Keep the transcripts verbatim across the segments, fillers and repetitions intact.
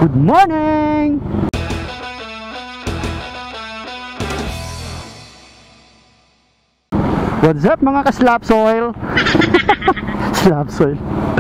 Good morning! What's up mga ka-slap soil? Slap soil.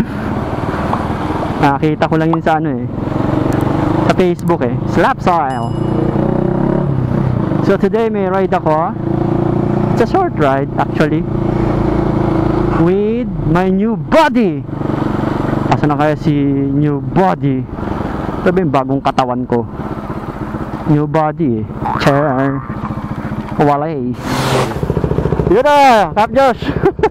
Nakakita ko lang yun sa ano eh, sa Facebook eh, slap soil. So today may ride ako. It's a short ride actually, with my new body. Asa na kaya si new body? Sabi yung bagong katawan ko. New body eh. Chair. Walay. Yun na, Kap Josh.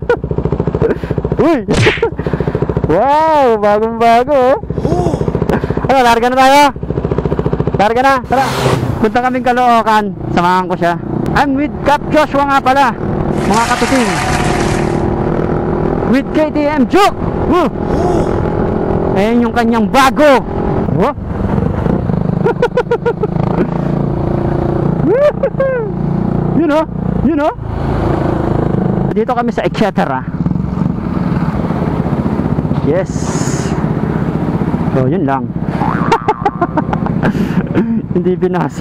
Uy. Wow, bagong bago. Ano, larga na tayo. Larga na, tara. Punta kaming Caloocan. Samahan ko siya. I'm with Kap Joshua nga pala, mga katuting. With K T M Juke. uh. Ayan yung kanyang bago. Oh. You know, you know. Dito kami sa Etcetera. Yes. So yun lang. Hindi binasa.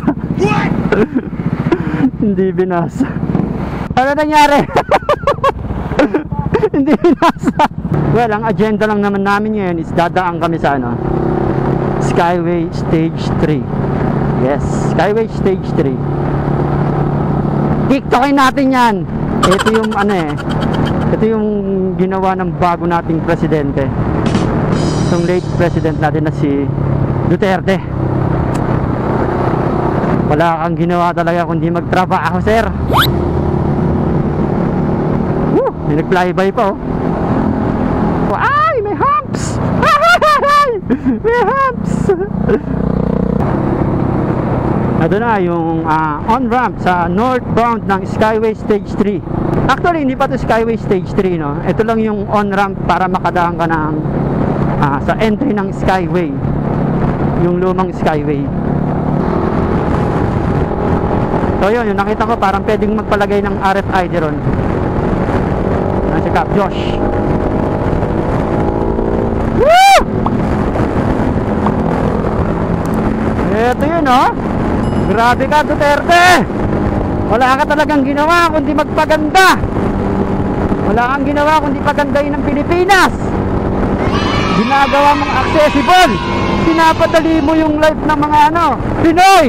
Hindi binasa. Ano nangyari? Hindi binasa. Well, ang agenda lang naman namin ngayon is dadaan kami sa ano, Skyway Stage three. Yes, Skyway Stage three. TikTokin natin yan. Ito yung ano eh, ito yung ginawa ng bago nating presidente, yung late president natin na si Duterte. Wala kang ginawa talaga kundi magtrabaho, sir. Woo, may nag-flyby pa oh. Ay, may humps. May humps. Ito na yung uh, on-ramp sa northbound ng Skyway Stage three. Actually, hindi pa to Skyway Stage three, no? Ito lang yung on-ramp para makadaan ka ng uh, sa entry ng Skyway, yung lumang Skyway. So yun, yung nakita ko parang pwedeng magpalagay ng R F I D ron. Yan si Kap Josh. Woo! Ito yun, no? Grabe ka, Duterte! Wala ka talagang ginawa kundi magpaganda. Wala kang ginawa kundi pagandahin ng Pilipinas. Ginagawa mong accessible. Pinapadali mo yung life ng mga ano, Pinoy.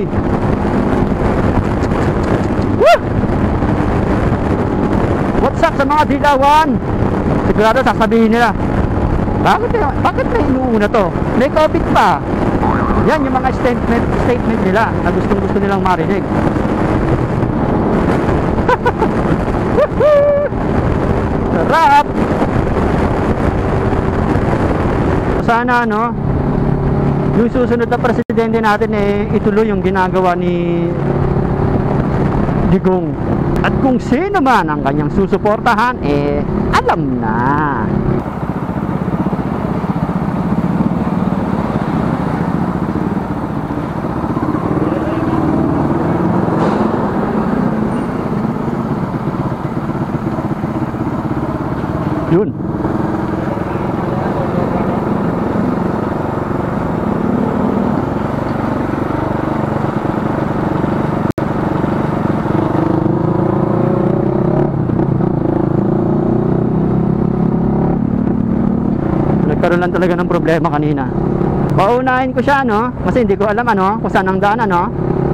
Woo! What's up sa mga dilawan? Sigurado sasabihin nila, Bakit, bakit na inuuna to? May COVID pa. Yan yung mga statement, statement nila na gustong gusto nilang marinig. Sarap. Sana no, yung susunod na presidente natin eh ituloy yung ginagawa ni Digong. At kung sino man ang kanyang susuportahan eh alam na. Yun. Nagkaroon lang talaga ng problema kanina. Paunahin ko siya, no? Kasi hindi ko alam ano, kung saan ang daan, ano?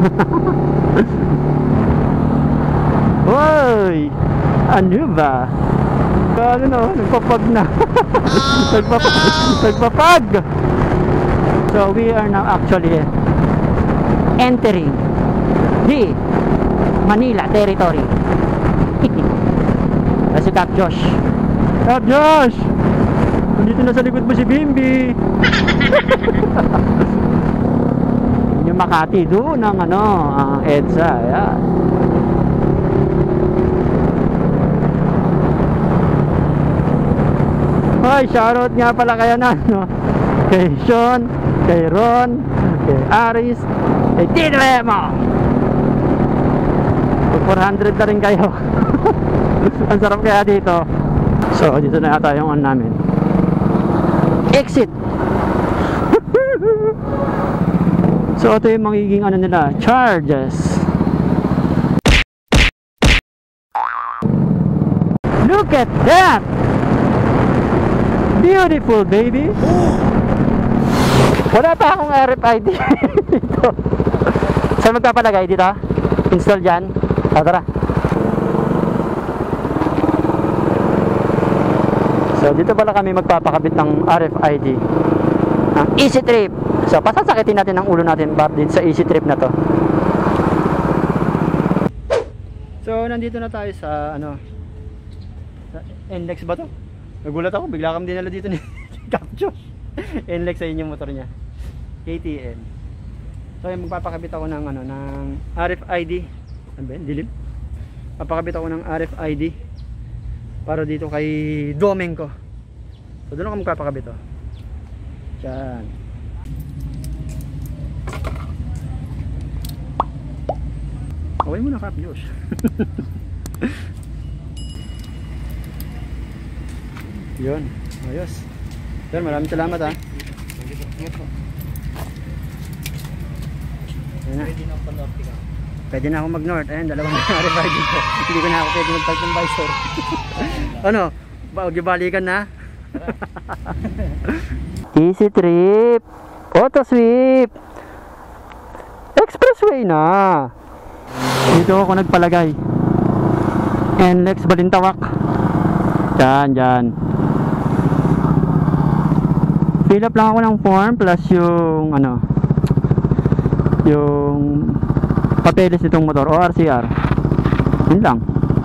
Hoy! Ano ba? Ano no, nagpapag na. Nagpapag, nagpapag. So we are now actually entering the Manila territory. Kasi Kap Josh. Kap Josh! Nandito na sa likod mo si Bimbi. Yung Makati doon ang ano, ang EDSA. Ayan. Hoy, shoutout nga pala kaya na, no? Kay Sean, kay Ron, kay Aris, kay Tito Emo. four hundred na rin kayo. Ang sarap kaya dito. So, dito na yata yung on namin. Exit. So ito yung magiging ano nila, charges. Look at that! Beautiful, baby! Wala pa akong R F I D dito. Saan magpapalagay dito? Install dyan? Ah, tara. So dito pala kami magpapakabit ng R F I D ang Easy Trip. So pasasakitin natin ang ulo natin bar din sa Easy Trip na to. So nandito na tayo sa ano, sa N L E X ba to? Nagulat ako, bigla kami dinala dito ni Capture. N L E X sa inyong motor niya, K T M. So yung magpapakabit ako ng ano, ng R F I D. Ano ba yun? Dilim? Papakabit ako ng R F I D para dito kay Domeng ko. So doon ako magpapakabit, oh. Diyan. Okay muna, Kap Josh. Yun, ayos. Sir, maraming salamat, ha. Ayan na. Pwede na ako mag-north. Ayan, dalawang R F I D ko. Hindi ko na ako pwede mag-park ng visor. Ano? Balikan na? Easy Trip, Auto Sweep, Expressway na. Dito ako nagpalagay. N L E X Balintawak. Diyan, diyan. Fill up lang ako ng form plus yung ano, yung papeles nitong motor o R C R. Yun lang.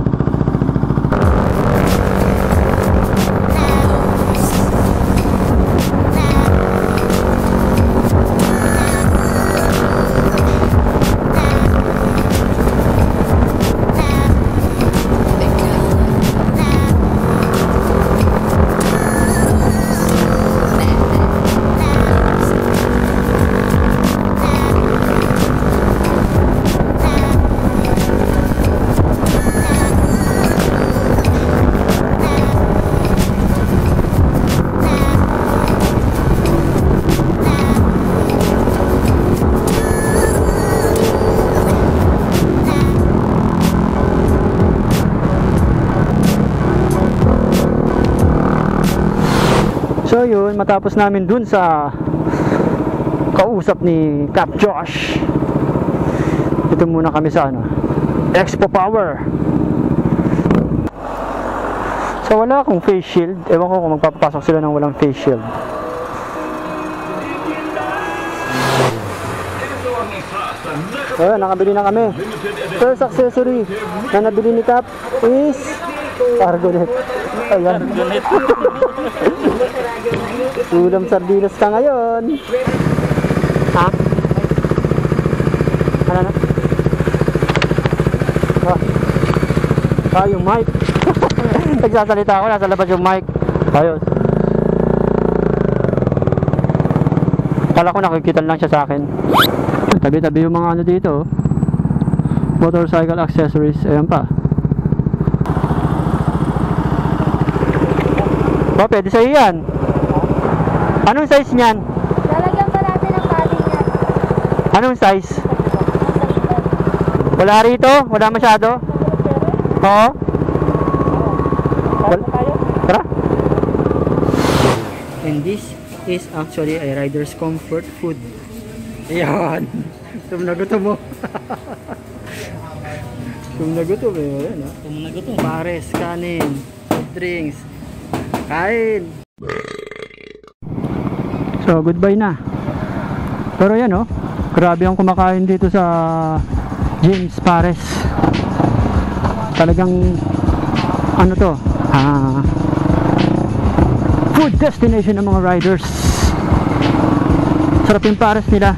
So yun, matapos namin dun sa kausap ni Cap Josh, ito muna kami sa ano, Expo Power. So wala akong face shield. Ewan ko kung magpapapasok sila ng walang face shield. So nakabili na kami. First accessory na nabili ni Cap is Argonet. Ayan. Ulam sardinas ka ngayon. Ha? Ano na? Ah, ah yung mic. Nagsasalita ako, nasa labas yung mic. Ayos. Kala ko nakikita lang siya sa akin. Tabi-tabi yung mga ano dito. Motorcycle accessories. Ayan pa. Oh, pwede sa'yo yan. Anong size niyan? Lalagyan pa natin ng padding yan. Anong size? Wala rito? Wala masyado? Oo. Wala. Tara. And this is actually a rider's comfort food. Ayan. Tum na gutom mo. Tum na gutom eh. Ayan, ha? Tum na gutom. Pares, kanin, soft drinks. Kain. So goodbye na. Pero yan, oh, grabe ang kumakain dito sa James Pares. Talagang ano to, ah, food destination ng mga riders. Sarap yung Pares nila.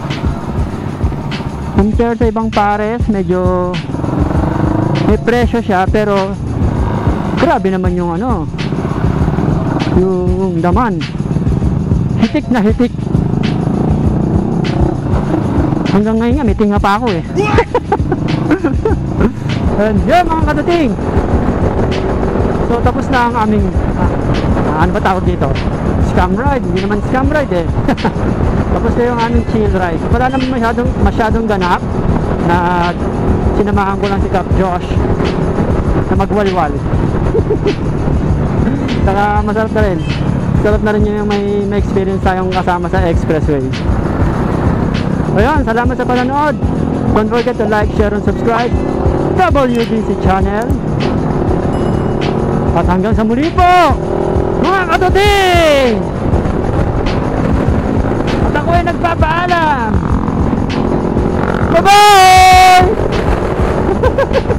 Compare sa ibang Pares, medyo may presyo siya, pero grabe naman yung ano, yung laman. Hitik na hitik. Hanggang ngayon nga may tinga pa ako eh. And yan mga kadating. So tapos na ang aming ah, ano ba tawag dito? Scam ride, hindi naman scam ride eh. Tapos na yung aming chill ride. Wala naman masyadong, masyadong ganap na sinamahan ko lang si Cap Josh na magwalwal. Saka masarap na rin. Sarap na rin yung may, may experience tayong kasama sa expressway. Ayun, salamat sa panonood. Don't forget to like, share, and subscribe W B C channel. At hanggang sa muli po, mga katuting! At ako ay nagpapaalam. Bye-bye!